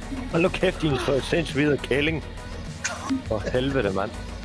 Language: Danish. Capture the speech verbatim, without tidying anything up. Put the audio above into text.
Hold nu kæft, din så sindssygt videre kælling. For helvede, mand.